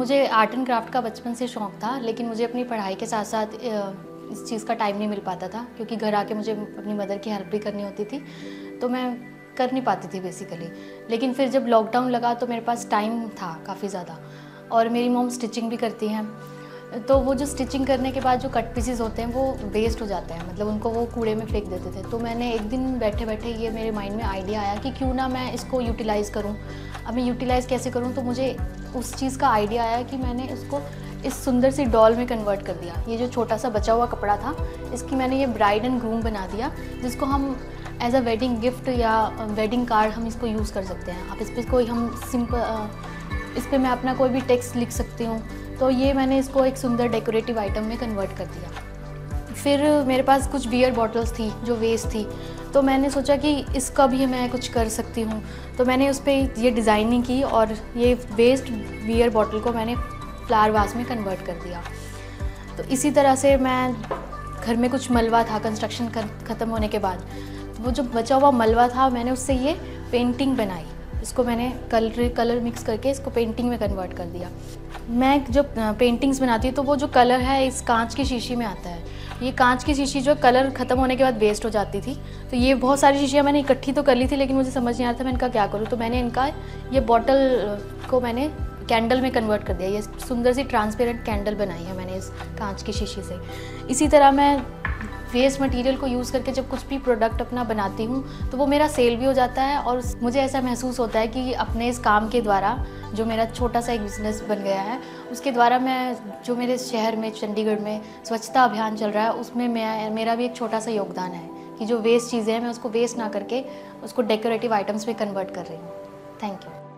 मुझे art and craft का बचपन से शौक़ था, लेकिन मुझे अपनी पढ़ाई के साथ साथ इस चीज़ का टाइम नहीं मिल पाता था, क्योंकि घर आके मुझे अपनी मदर की हेल्प भी करनी होती थी, तो मैं कर नहीं पाती थी बेसिकली। लेकिन फिर जब लॉकडाउन लगा तो मेरे पास टाइम था काफ़ी ज़्यादा, और मेरी मॉम स्टिचिंग भी करती हैं, तो वो जो स्टिचिंग करने के बाद जो कट पीसेस होते हैं वो वेस्ट हो जाते हैं, मतलब उनको वो कूड़े में फेंक देते थे। तो मैंने एक दिन बैठे बैठे ये मेरे माइंड में आइडिया आया कि क्यों ना मैं इसको यूटिलाइज़ करूं। अब मैं यूटिलाइज़ कैसे करूं, तो मुझे उस चीज़ का आइडिया आया कि मैंने इसको इस सुंदर सी डॉल में कन्वर्ट कर दिया। ये जो छोटा सा बचा हुआ कपड़ा था, इसकी मैंने ये ब्राइड एंड ग्रूम बना दिया, जिसको हम एज अ वेडिंग गिफ्ट या वेडिंग कार्ड हम इसको यूज़ कर सकते हैं। आप इस पर कोई हम सिंपल इस पर मैं अपना कोई भी टेक्स्ट लिख सकती हूँ। तो ये मैंने इसको एक सुंदर डेकोरेटिव आइटम में कन्वर्ट कर दिया। फिर मेरे पास कुछ बियर बॉटल्स थी जो वेस्ट थी, तो मैंने सोचा कि इसका भी मैं कुछ कर सकती हूँ। तो मैंने उस पर ये डिज़ाइनिंग की और ये वेस्ट बियर बॉटल को मैंने फ्लावर वास में कन्वर्ट कर दिया। तो इसी तरह से मैं घर में कुछ मलबा था कंस्ट्रक्शन ख़त्म होने के बाद, तो वो जो बचा हुआ मलबा था मैंने उससे ये पेंटिंग बनाई। इसको मैंने कलर मिक्स करके इसको पेंटिंग में कन्वर्ट कर दिया। मैं जब पेंटिंग्स बनाती हूँ तो वो जो कलर है इस कांच की शीशी में आता है। ये कांच की शीशी जो कलर ख़त्म होने के बाद वेस्ट हो जाती थी, तो ये बहुत सारी शीशियाँ मैंने इकट्ठी तो कर ली थी, लेकिन मुझे समझ नहीं आ रहा था मैं इनका क्या करूँ। तो मैंने इनका ये बॉटल को मैंने कैंडल में कन्वर्ट कर दिया। ये सुंदर सी ट्रांसपेरेंट कैंडल बनाई है मैंने इस कांच की शीशी से। इसी तरह मैं वेस्ट मटेरियल को यूज़ करके जब कुछ भी प्रोडक्ट अपना बनाती हूँ तो वो मेरा सेल भी हो जाता है, और मुझे ऐसा महसूस होता है कि अपने इस काम के द्वारा जो मेरा छोटा सा एक बिज़नेस बन गया है, उसके द्वारा मैं जो मेरे शहर में चंडीगढ़ में स्वच्छता अभियान चल रहा है उसमें मेरा भी एक छोटा सा योगदान है कि जो वेस्ट चीज़ें हैं मैं उसको वेस्ट ना करके उसको डेकोरेटिव आइटम्स में कन्वर्ट कर रही हूँ। Thank you.